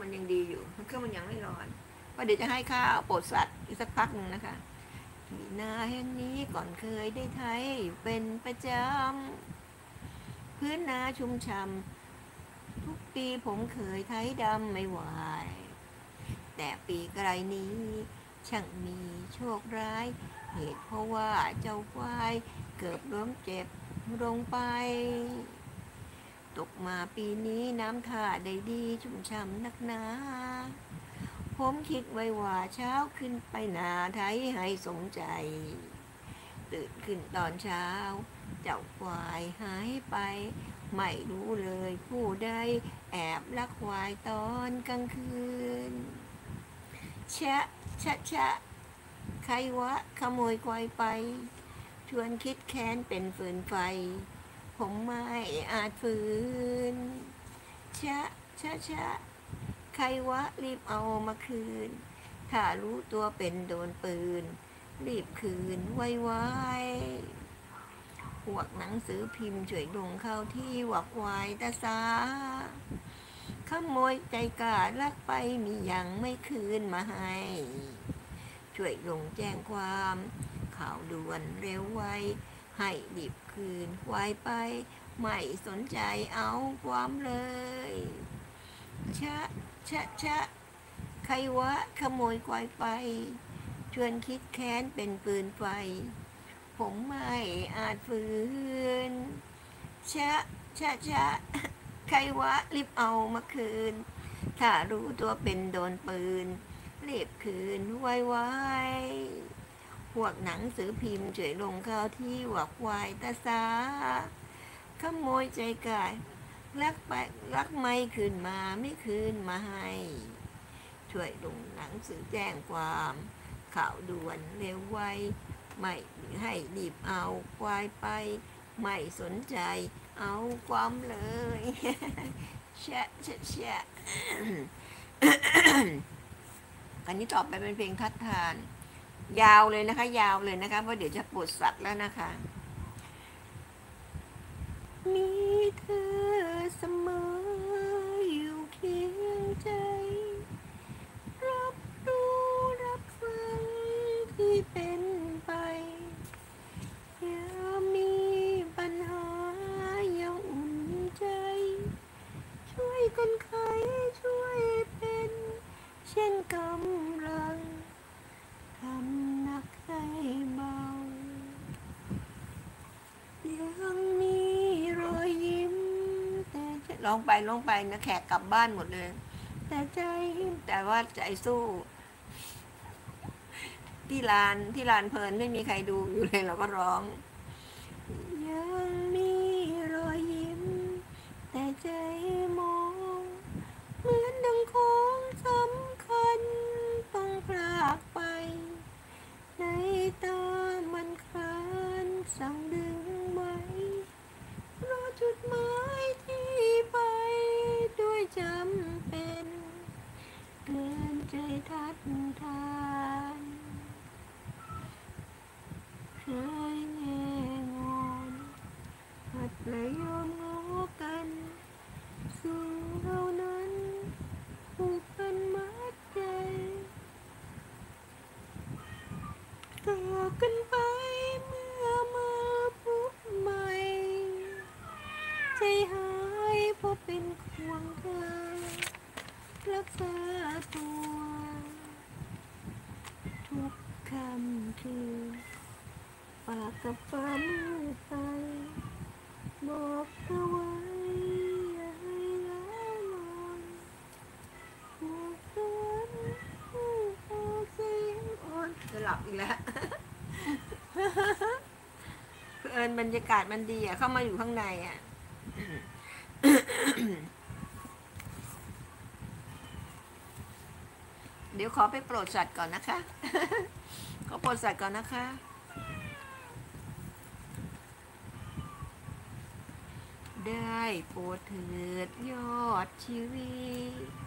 มันยังดีอยู่เครื่องมันยังไม่ร้อนว่าเดี๋ยวจะให้ข้าวโปรดสัตว์อีกสักพักหนึ่งนะคะที่นาแห่งนี้ก่อนเคยได้ไถเป็นประจำพื้นนาชุ่มฉ่ำทุกปีผมเคยไถดำไม่ไหวแต่ปีไกลนี้ช่างมีโชคร้ายเหตุเพราะว่าเจ้าควายเกือบล้มเจ็บลงไปตกมาปีนี้น้ำท่าได้ดีชุ่มฉ่ำนักหนาผมคิดไว้ว่าเช้าขึ้นไปนาไถให้สมใจตื่นขึ้นตอนเช้าเจ้าควายหายไปไม่รู้เลยผู้ใดแอบลักควายตอนกลางคืนชะชะชะใครวะขโมยควายไปชวนคิดแค้นเป็นฟืนไฟผมไม่อาจฝืนชะชะชะใครวะรีบเอามาคืนถ้ารู้ตัวเป็นโดนปืนรีบคืนไวๆพวกหนังสือพิมพ์ช่วยลงเข้าที่วักวายตาสาขโมยใจกล้าลักไปมียังไม่คืนมาให้ช่วยลงแจ้งความข่าวด่วนเร็วไวให้รีบคืนไวไปไม่สนใจเอาความเลยชะชะชะใครวะขโมยควายไปชวนคิดแค้นเป็นปืนไฟผมไม่อาจฝืนชะชะชะใครวะรีบเอามาคืนถ้ารู้ตัวเป็นโดนปืนรีบคืนไวๆพวกหนังสือพิมพ์ช่วยลงข่าวที่วักวายตาสาขโมยใจกายลักไปลักไม่คืนมาไม่คืนมาให้ช่วยลงหนังสือแจ้งความข่าวด่วนเร็วไวไม่ให้รีบเอาควายไปไม่สนใจเอาความเลยแชะแชะแชะอันนี้ต่อไปเป็นเพลงทัดทานยาวเลยนะคะยาวเลยนะคะเพราะเดี๋ยวจะปวดสัตว์แล้วนะคะมีเธอเสมออยู่เคียงใจรับรู้รับฟังที่เป็นไปอย่ามีปัญหาอย่าอุ่นใจช่วยกันไขช่วยเป็นเช่นกำลังทำหนักให้เบายังมีรอยยิ้มแต่จะร้องไปนะแขกกลับบ้านหมดเลยแต่ว่าใจสู้ที่ลานเพลินไม่มีใครดูอยู่เลยเราก็ร้องยังมีรอยยิ้มแต่ใจมองเหมือนดังของสำคัญต้องพลากไปในตามันคลานสั่งดึงไว้รอจุดหมายที่ไปด้วยจำเป็นเกินใจทัดทานเคยแง่งอนหัดและยอมงอกันสิ่งเหล่านั้นผูกพันมัดใจจากกันไปเมื่อมาพบใหม่ใจหายเพราะเป็นห่วงเธอรักษาตัวทุกคำคือปากกับฟ้ามืดไปบอกเธอไว้อย่าให้ละลอยหัวสวนโอ้เสียงอ่อนจะหลับอีกแล้วเพื่อนบรรยากาศมันดีอ่ะเข้ามาอยู่ข้างในอ่ะเดี๋ยวขอไปโปรดสัตว์ก่อนนะคะขอโปรดสัตว์ก่อนนะคะได้โปรดเถิดยอดชีวิต